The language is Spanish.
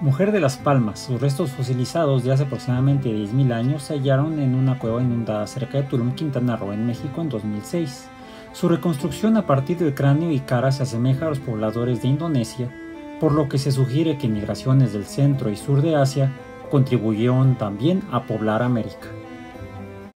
Mujer de las Palmas. Sus restos fosilizados de hace aproximadamente 10.000 años se hallaron en una cueva inundada cerca de Tulum, Quintana Roo, en México, en 2006. Su reconstrucción a partir del cráneo y cara se asemeja a los pobladores de Indonesia, por lo que se sugiere que migraciones del centro y sur de Asia contribuyeron también a poblar América.